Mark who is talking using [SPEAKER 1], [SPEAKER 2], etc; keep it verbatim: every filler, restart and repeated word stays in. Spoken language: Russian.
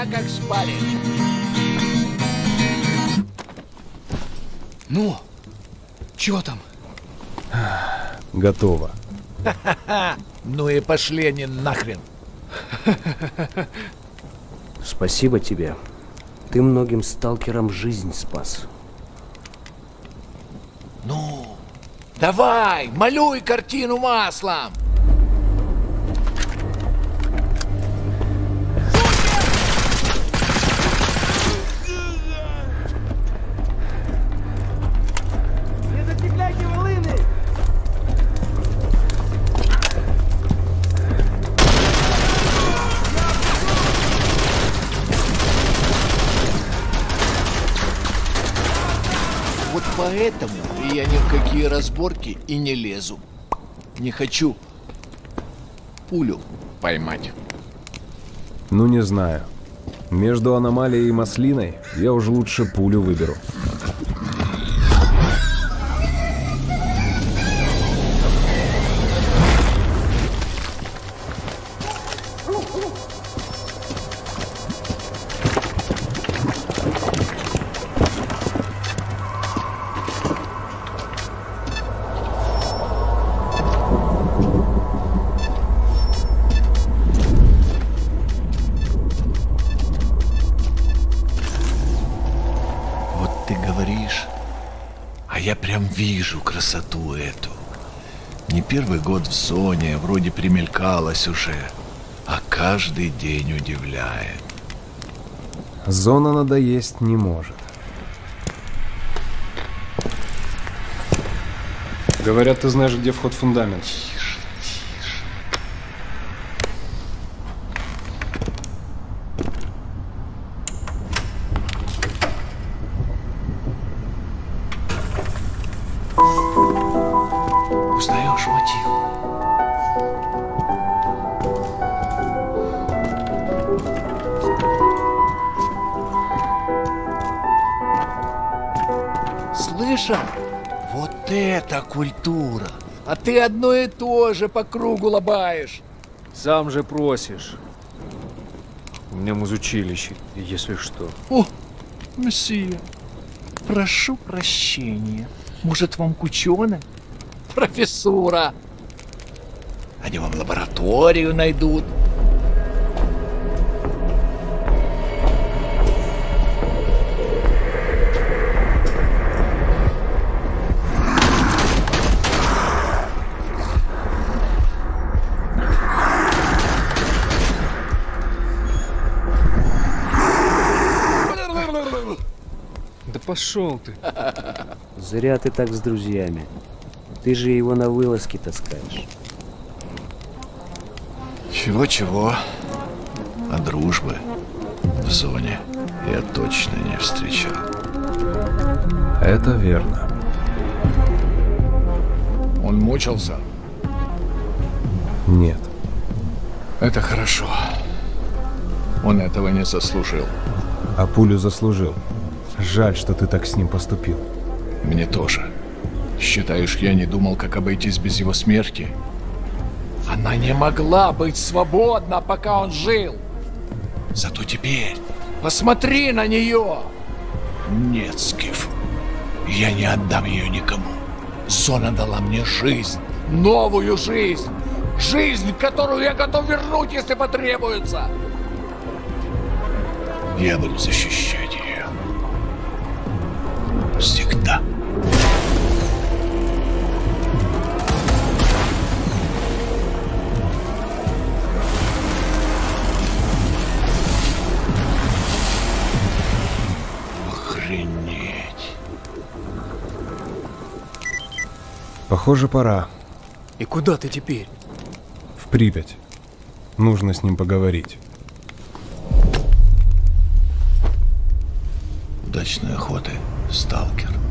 [SPEAKER 1] как спали.
[SPEAKER 2] Ну, чё там?
[SPEAKER 3] Готово.
[SPEAKER 1] Ну и пошли они нахрен.
[SPEAKER 4] Спасибо тебе. Ты многим сталкерам жизнь спас.
[SPEAKER 1] Ну, давай, малюй картину маслом.
[SPEAKER 5] Не зацепляйте волыны!
[SPEAKER 1] Вот поэтому я ни в какие разборки и не лезу. Не хочу пулю поймать.
[SPEAKER 3] Ну, не знаю. Между аномалией и маслиной я уже лучше пулю выберу.
[SPEAKER 1] Вот ты говоришь, а я прям вижу красоту эту. Не первый год в зоне, вроде примелькалась уже, а каждый день удивляет.
[SPEAKER 3] Зона надоесть не может. Говорят, ты знаешь, где вход в фундамент.
[SPEAKER 1] Узнаешь мотив? Слышал? Вот это культура! А ты одно и то же по кругу лобаешь.
[SPEAKER 6] Сам же просишь. У меня музучилище, если что.
[SPEAKER 1] О, месье, прошу прощения. Может, вам к ученым? Профессура. Они вам лабораторию найдут.
[SPEAKER 6] Да пошел ты.
[SPEAKER 4] Зря ты так с друзьями. Ты же его на вылазки таскаешь.
[SPEAKER 1] Чего-чего, а дружбы в зоне я точно не встречал.
[SPEAKER 3] Это верно.
[SPEAKER 1] Он мучился?
[SPEAKER 3] Нет.
[SPEAKER 1] Это хорошо. Он этого не заслужил.
[SPEAKER 3] А пулю заслужил. Жаль, что ты так с ним поступил.
[SPEAKER 1] Мне тоже. Считаешь, я не думал, как обойтись без его смерти? Она не могла быть свободна, пока он жил. Зато теперь посмотри на нее. Нет, Скиф, я не отдам ее никому. Зона дала мне жизнь, новую жизнь. Жизнь, которую я готов вернуть, если потребуется. Я буду защищать ее. Всегда. Охренеть.
[SPEAKER 3] Похоже, пора.
[SPEAKER 2] И куда ты теперь?
[SPEAKER 3] В Припять. Нужно с ним поговорить.
[SPEAKER 1] Удачной охоты, сталкер.